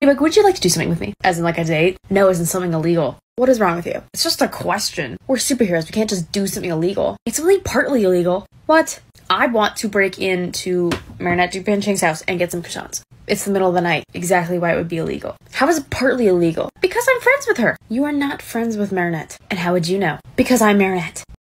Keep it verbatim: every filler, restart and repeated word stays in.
Like, would you like to do something with me? As in like a date? No, isn't something illegal. What is wrong with you? It's just a question. We're superheroes. We can't just do something illegal. It's only partly illegal. What? I want to break into Marinette Dupain-Cheng's house and get some croissants. It's the middle of the night. Exactly why it would be illegal. How is it partly illegal? Because I'm friends with her. You are not friends with Marinette. And how would you know? Because I'm Marinette.